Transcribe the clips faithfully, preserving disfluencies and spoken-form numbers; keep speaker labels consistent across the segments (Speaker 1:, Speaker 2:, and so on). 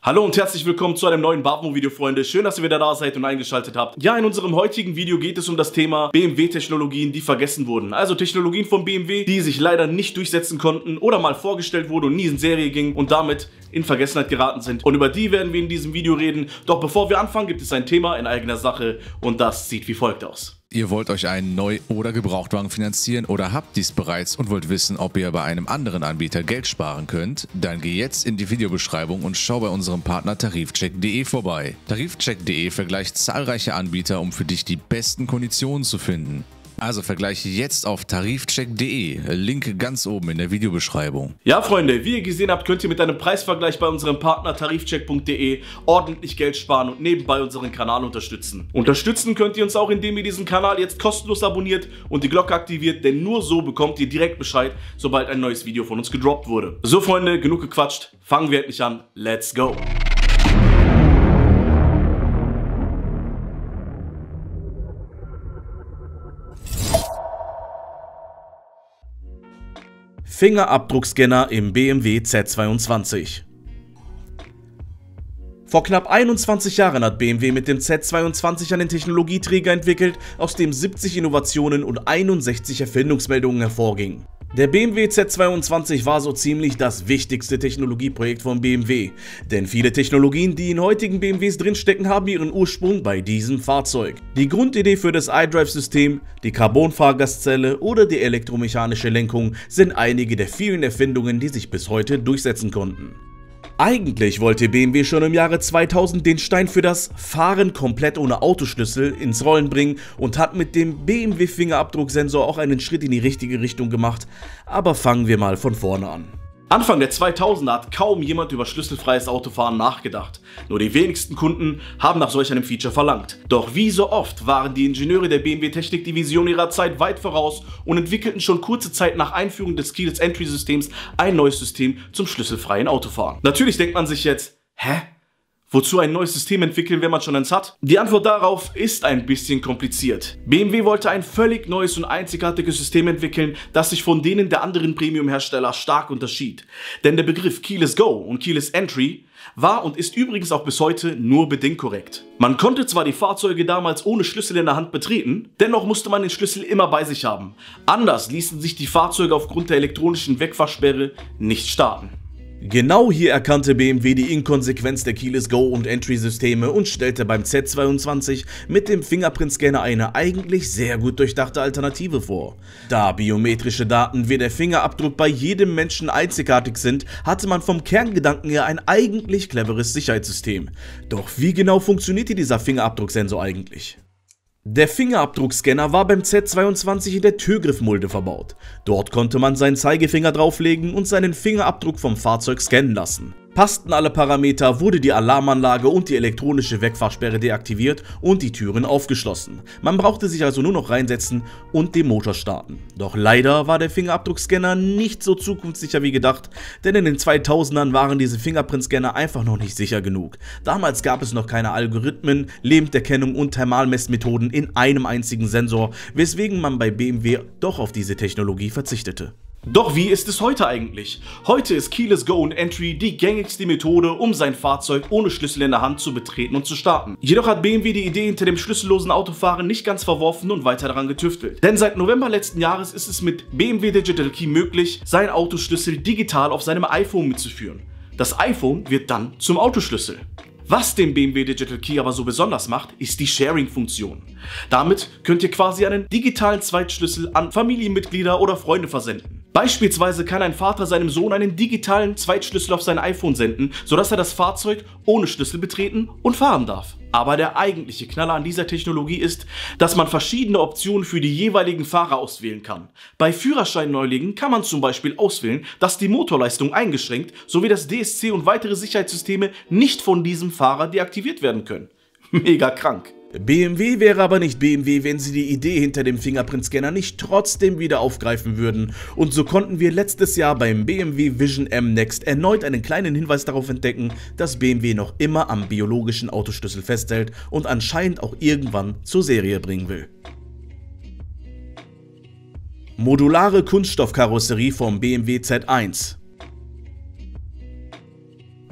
Speaker 1: Hallo und herzlich willkommen zu einem neuen Bavmo-Video, Freunde. Schön, dass ihr wieder da seid und eingeschaltet habt. Ja, in unserem heutigen Video geht es um das Thema B M W-Technologien, die vergessen wurden. Also Technologien von B M W, die sich leider nicht durchsetzen konnten oder mal vorgestellt wurden und nie in Serie gingen und damit in Vergessenheit geraten sind. Und über die werden wir in diesem Video reden. Doch bevor wir anfangen, gibt es ein Thema in eigener Sache und das sieht wie folgt aus.
Speaker 2: Ihr wollt euch einen Neu- oder Gebrauchtwagen finanzieren oder habt dies bereits und wollt wissen, ob ihr bei einem anderen Anbieter Geld sparen könnt? Dann geh jetzt in die Videobeschreibung und schau bei unserem Partner Tarifcheck punkt de vorbei. Tarifcheck punkt de vergleicht zahlreiche Anbieter, um für dich die besten Konditionen zu finden. Also vergleiche jetzt auf Tarifcheck punkt de, Link ganz oben in der Videobeschreibung.
Speaker 1: Ja, Freunde, wie ihr gesehen habt, könnt ihr mit einem Preisvergleich bei unserem Partner Tarifcheck punkt de ordentlich Geld sparen und nebenbei unseren Kanal unterstützen. Unterstützen könnt ihr uns auch, indem ihr diesen Kanal jetzt kostenlos abonniert und die Glocke aktiviert, denn nur so bekommt ihr direkt Bescheid, sobald ein neues Video von uns gedroppt wurde. So, Freunde, genug gequatscht, fangen wir endlich an. Let's go! Fingerabdruckscanner im B M W Z zweiundzwanzig. Vor knapp einundzwanzig Jahren hat B M W mit dem Z zweiundzwanzig einen Technologieträger entwickelt, aus dem siebzig Innovationen und einundsechzig Erfindungsmeldungen hervorgingen. Der B M W Z zweiundzwanzig war so ziemlich das wichtigste Technologieprojekt von B M W, denn viele Technologien, die in heutigen B M Ws drinstecken, haben ihren Ursprung bei diesem Fahrzeug. Die Grundidee für das iDrive-System, die Carbon-Fahrgastzelle oder die elektromechanische Lenkung sind einige der vielen Erfindungen, die sich bis heute durchsetzen konnten. Eigentlich wollte B M W schon im Jahre zweitausend den Stein für das Fahren komplett ohne Autoschlüssel ins Rollen bringen und hat mit dem B M W-Fingerabdrucksensor auch einen Schritt in die richtige Richtung gemacht, aber fangen wir mal von vorne an. Anfang der zweitausender hat kaum jemand über schlüsselfreies Autofahren nachgedacht. Nur die wenigsten Kunden haben nach solch einem Feature verlangt. Doch wie so oft waren die Ingenieure der B M W-Technikdivision ihrer Zeit weit voraus und entwickelten schon kurze Zeit nach Einführung des Keyless Entry Systems ein neues System zum schlüsselfreien Autofahren. Natürlich denkt man sich jetzt, hä? Wozu ein neues System entwickeln, wenn man schon eins hat? Die Antwort darauf ist ein bisschen kompliziert. B M W wollte ein völlig neues und einzigartiges System entwickeln, das sich von denen der anderen Premium-Hersteller stark unterschied. Denn der Begriff Keyless Go und Keyless Entry war und ist übrigens auch bis heute nur bedingt korrekt. Man konnte zwar die Fahrzeuge damals ohne Schlüssel in der Hand betreten, dennoch musste man den Schlüssel immer bei sich haben. Anders ließen sich die Fahrzeuge aufgrund der elektronischen Wegfahrsperre nicht starten. Genau hier erkannte B M W die Inkonsequenz der Keyless Go und Entry Systeme und stellte beim Z zweiundzwanzig mit dem Fingerprint-Scanner eine eigentlich sehr gut durchdachte Alternative vor. Da biometrische Daten wie der Fingerabdruck bei jedem Menschen einzigartig sind, hatte man vom Kerngedanken her ein eigentlich cleveres Sicherheitssystem. Doch wie genau funktionierte dieser Fingerabdrucksensor eigentlich? Der Fingerabdruckscanner war beim Z zweiundzwanzig in der Türgriffmulde verbaut. Dort konnte man seinen Zeigefinger drauflegen und seinen Fingerabdruck vom Fahrzeug scannen lassen. Passten alle Parameter, wurde die Alarmanlage und die elektronische Wegfahrsperre deaktiviert und die Türen aufgeschlossen. Man brauchte sich also nur noch reinsetzen und den Motor starten. Doch leider war der Fingerabdruckscanner nicht so zukunftssicher wie gedacht, denn in den zweitausendern waren diese Fingerprint-Scanner einfach noch nicht sicher genug. Damals gab es noch keine Algorithmen, Lebenderkennung und Thermalmessmethoden in einem einzigen Sensor, weswegen man bei B M W doch auf diese Technologie verzichtete. Doch wie ist es heute eigentlich? Heute ist Keyless Go und Entry die gängigste Methode, um sein Fahrzeug ohne Schlüssel in der Hand zu betreten und zu starten. Jedoch hat B M W die Idee hinter dem schlüssellosen Autofahren nicht ganz verworfen und weiter daran getüftelt. Denn seit November letzten Jahres ist es mit B M W Digital Key möglich, seinen Autoschlüssel digital auf seinem iPhone mitzuführen. Das iPhone wird dann zum Autoschlüssel. Was den B M W Digital Key aber so besonders macht, ist die Sharing-Funktion. Damit könnt ihr quasi einen digitalen Zweitschlüssel an Familienmitglieder oder Freunde versenden. Beispielsweise kann ein Vater seinem Sohn einen digitalen Zweitschlüssel auf sein iPhone senden, sodass er das Fahrzeug ohne Schlüssel betreten und fahren darf. Aber der eigentliche Knaller an dieser Technologie ist, dass man verschiedene Optionen für die jeweiligen Fahrer auswählen kann. Bei Führerscheinneulingen kann man zum Beispiel auswählen, dass die Motorleistung eingeschränkt sowie das D S C und weitere Sicherheitssysteme nicht von diesem Fahrer deaktiviert werden können. Mega krank. B M W wäre aber nicht B M W, wenn sie die Idee hinter dem Fingerprint-Scanner nicht trotzdem wieder aufgreifen würden. Und so konnten wir letztes Jahr beim B M W Vision M Next erneut einen kleinen Hinweis darauf entdecken, dass B M W noch immer am biologischen Autoschlüssel festhält und anscheinend auch irgendwann zur Serie bringen will. Modulare Kunststoffkarosserie vom B M W Z eins.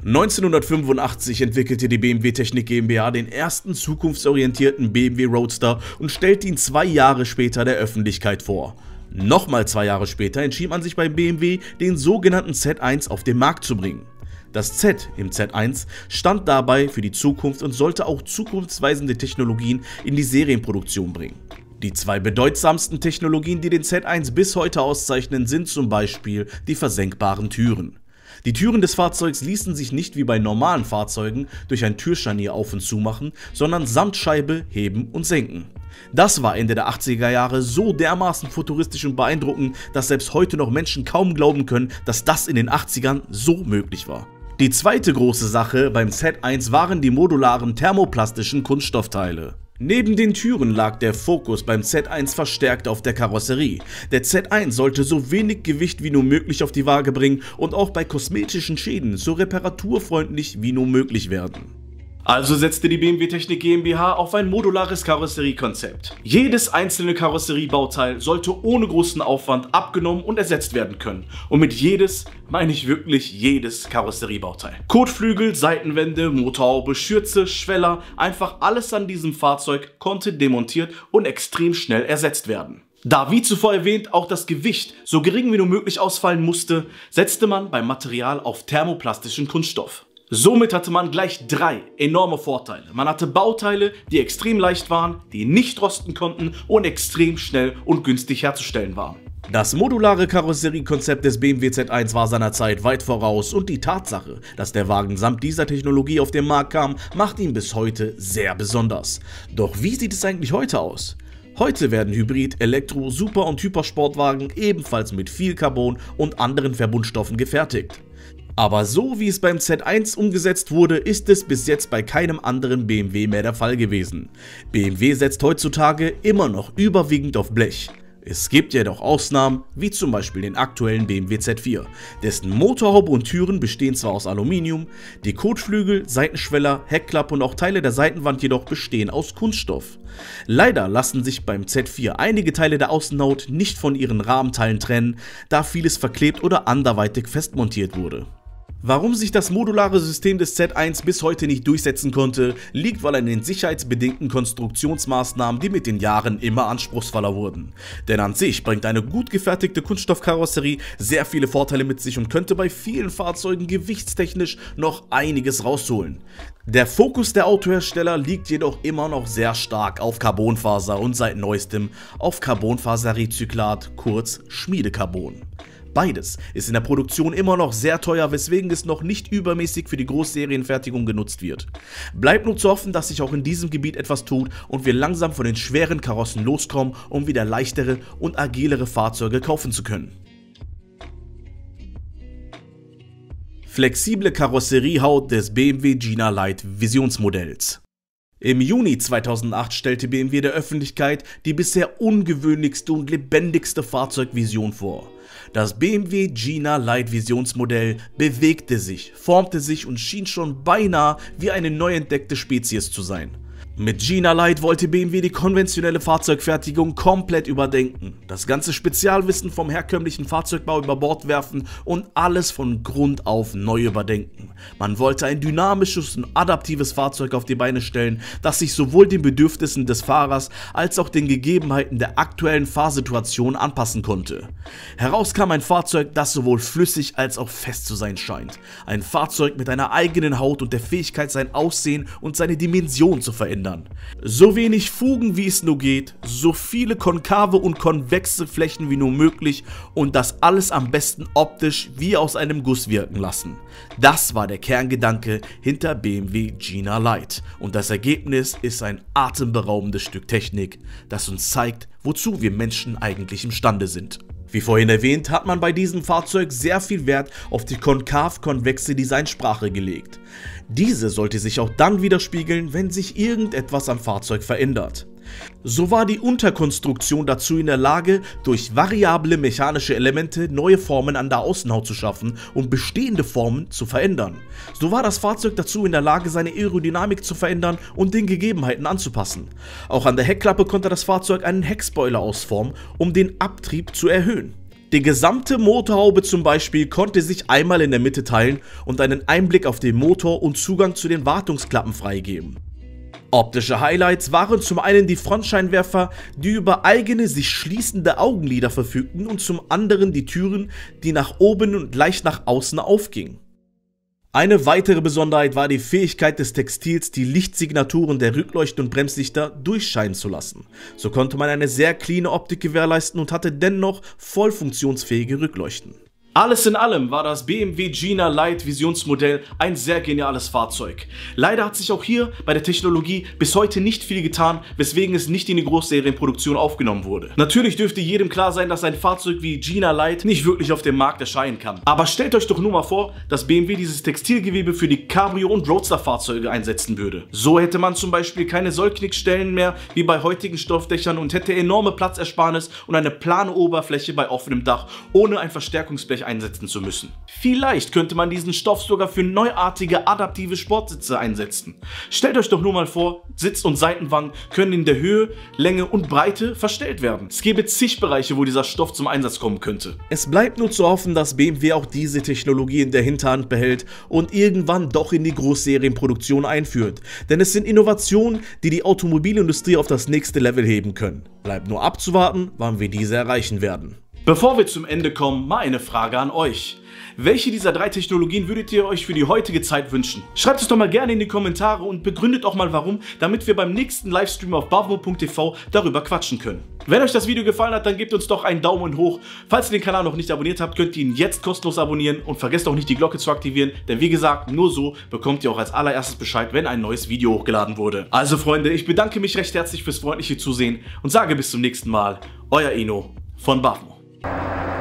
Speaker 1: neunzehnhundertfünfundachtzig entwickelte die B M W Technik GmbH den ersten zukunftsorientierten B M W Roadster und stellte ihn zwei Jahre später der Öffentlichkeit vor. Nochmal zwei Jahre später entschied man sich bei B M W, den sogenannten Z eins auf den Markt zu bringen. Das Z im Z eins stand dabei für die Zukunft und sollte auch zukunftsweisende Technologien in die Serienproduktion bringen. Die zwei bedeutsamsten Technologien, die den Z eins bis heute auszeichnen, sind zum Beispiel die versenkbaren Türen. Die Türen des Fahrzeugs ließen sich nicht wie bei normalen Fahrzeugen durch ein Türscharnier auf und zu machen, sondern samt Scheibe heben und senken. Das war Ende der achtziger Jahre so dermaßen futuristisch und beeindruckend, dass selbst heute noch Menschen kaum glauben können, dass das in den achtzigern so möglich war. Die zweite große Sache beim Z eins waren die modularen thermoplastischen Kunststoffteile. Neben den Türen lag der Fokus beim Z eins verstärkt auf der Karosserie. Der Z eins sollte so wenig Gewicht wie nur möglich auf die Waage bringen und auch bei kosmetischen Schäden so reparaturfreundlich wie nur möglich werden. Also setzte die B M W Technik GmbH auf ein modulares Karosseriekonzept. Jedes einzelne Karosseriebauteil sollte ohne großen Aufwand abgenommen und ersetzt werden können. Und mit jedes meine ich wirklich jedes Karosseriebauteil. Kotflügel, Seitenwände, Motorhaube, Schürze, Schweller, einfach alles an diesem Fahrzeug konnte demontiert und extrem schnell ersetzt werden. Da, wie zuvor erwähnt, auch das Gewicht so gering wie nur möglich ausfallen musste, setzte man beim Material auf thermoplastischen Kunststoff. Somit hatte man gleich drei enorme Vorteile. Man hatte Bauteile, die extrem leicht waren, die nicht rosten konnten und extrem schnell und günstig herzustellen waren. Das modulare Karosseriekonzept des B M W Z eins war seiner Zeit weit voraus und die Tatsache, dass der Wagen samt dieser Technologie auf den Markt kam, macht ihn bis heute sehr besonders. Doch wie sieht es eigentlich heute aus? Heute werden Hybrid-, Elektro-, Super- und Hypersportwagen ebenfalls mit viel Carbon und anderen Verbundstoffen gefertigt. Aber so wie es beim Z eins umgesetzt wurde, ist es bis jetzt bei keinem anderen B M W mehr der Fall gewesen. B M W setzt heutzutage immer noch überwiegend auf Blech. Es gibt jedoch Ausnahmen, wie zum Beispiel den aktuellen B M W Z vier, dessen Motorhaube und Türen bestehen zwar aus Aluminium, die Kotflügel, Seitenschweller, Heckklappe und auch Teile der Seitenwand jedoch bestehen aus Kunststoff. Leider lassen sich beim Z vier einige Teile der Außenhaut nicht von ihren Rahmenteilen trennen, da vieles verklebt oder anderweitig festmontiert wurde. Warum sich das modulare System des Z eins bis heute nicht durchsetzen konnte, liegt wohl an den sicherheitsbedingten Konstruktionsmaßnahmen, die mit den Jahren immer anspruchsvoller wurden. Denn an sich bringt eine gut gefertigte Kunststoffkarosserie sehr viele Vorteile mit sich und könnte bei vielen Fahrzeugen gewichtstechnisch noch einiges rausholen. Der Fokus der Autohersteller liegt jedoch immer noch sehr stark auf Carbonfaser und seit neuestem auf Carbonfaserrezyklat, kurz Schmiedecarbon. Beides ist in der Produktion immer noch sehr teuer, weswegen es noch nicht übermäßig für die Großserienfertigung genutzt wird. Bleibt nur zu hoffen, dass sich auch in diesem Gebiet etwas tut und wir langsam von den schweren Karossen loskommen, um wieder leichtere und agilere Fahrzeuge kaufen zu können. Flexible Karosseriehaut des B M W Gina Light Visionsmodells. Im Juni zweitausendacht stellte B M W der Öffentlichkeit die bisher ungewöhnlichste und lebendigste Fahrzeugvision vor. Das B M W Gina Light Visionsmodell bewegte sich, formte sich und schien schon beinahe wie eine neu entdeckte Spezies zu sein. Mit Gina Light wollte B M W die konventionelle Fahrzeugfertigung komplett überdenken, das ganze Spezialwissen vom herkömmlichen Fahrzeugbau über Bord werfen und alles von Grund auf neu überdenken. Man wollte ein dynamisches und adaptives Fahrzeug auf die Beine stellen, das sich sowohl den Bedürfnissen des Fahrers als auch den Gegebenheiten der aktuellen Fahrsituation anpassen konnte. Heraus kam ein Fahrzeug, das sowohl flüssig als auch fest zu sein scheint. Ein Fahrzeug mit einer eigenen Haut und der Fähigkeit, sein Aussehen und seine Dimension zu verändern. So wenig Fugen wie es nur geht, so viele konkave und konvexe Flächen wie nur möglich und das alles am besten optisch wie aus einem Guss wirken lassen. Das war der Kerngedanke hinter B M W Gina Light und das Ergebnis ist ein atemberaubendes Stück Technik, das uns zeigt, wozu wir Menschen eigentlich imstande sind. Wie vorhin erwähnt, hat man bei diesem Fahrzeug sehr viel Wert auf die konkav-konvexe Designsprache gelegt. Diese sollte sich auch dann widerspiegeln, wenn sich irgendetwas am Fahrzeug verändert. So war die Unterkonstruktion dazu in der Lage, durch variable mechanische Elemente neue Formen an der Außenhaut zu schaffen und bestehende Formen zu verändern. So war das Fahrzeug dazu in der Lage, seine Aerodynamik zu verändern und den Gegebenheiten anzupassen. Auch an der Heckklappe konnte das Fahrzeug einen Heckspoiler ausformen, um den Abtrieb zu erhöhen. Die gesamte Motorhaube zum Beispiel konnte sich einmal in der Mitte teilen und einen Einblick auf den Motor und Zugang zu den Wartungsklappen freigeben. Optische Highlights waren zum einen die Frontscheinwerfer, die über eigene sich schließende Augenlider verfügten, und zum anderen die Türen, die nach oben und leicht nach außen aufgingen. Eine weitere Besonderheit war die Fähigkeit des Textils, die Lichtsignaturen der Rückleuchten und Bremslichter durchscheinen zu lassen. So konnte man eine sehr cleane Optik gewährleisten und hatte dennoch voll funktionsfähige Rückleuchten. Alles in allem war das B M W Gina Light Visionsmodell ein sehr geniales Fahrzeug. Leider hat sich auch hier bei der Technologie bis heute nicht viel getan, weswegen es nicht in die Großserienproduktion aufgenommen wurde. Natürlich dürfte jedem klar sein, dass ein Fahrzeug wie Gina Light nicht wirklich auf dem Markt erscheinen kann. Aber stellt euch doch nur mal vor, dass B M W dieses Textilgewebe für die Cabrio- und Roadster-Fahrzeuge einsetzen würde. So hätte man zum Beispiel keine Sollknickstellen mehr wie bei heutigen Stoffdächern und hätte enorme Platzersparnis und eine plane Oberfläche bei offenem Dach, ohne ein Verstärkungsblech einsetzen zu müssen. Vielleicht könnte man diesen Stoff sogar für neuartige adaptive Sportsitze einsetzen. Stellt euch doch nur mal vor, Sitz- und Seitenwangen können in der Höhe, Länge und Breite verstellt werden. Es gäbe zig Bereiche, wo dieser Stoff zum Einsatz kommen könnte. Es bleibt nur zu hoffen, dass B M W auch diese Technologie in der Hinterhand behält und irgendwann doch in die Großserienproduktion einführt. Denn es sind Innovationen, die die Automobilindustrie auf das nächste Level heben können. Bleibt nur abzuwarten, wann wir diese erreichen werden. Bevor wir zum Ende kommen, mal eine Frage an euch. Welche dieser drei Technologien würdet ihr euch für die heutige Zeit wünschen? Schreibt es doch mal gerne in die Kommentare und begründet auch mal warum, damit wir beim nächsten Livestream auf bavmo punkt t v darüber quatschen können. Wenn euch das Video gefallen hat, dann gebt uns doch einen Daumen hoch. Falls ihr den Kanal noch nicht abonniert habt, könnt ihr ihn jetzt kostenlos abonnieren und vergesst auch nicht, die Glocke zu aktivieren, denn wie gesagt, nur so bekommt ihr auch als allererstes Bescheid, wenn ein neues Video hochgeladen wurde. Also Freunde, ich bedanke mich recht herzlich fürs freundliche Zusehen und sage bis zum nächsten Mal. Euer Eno von bavmo.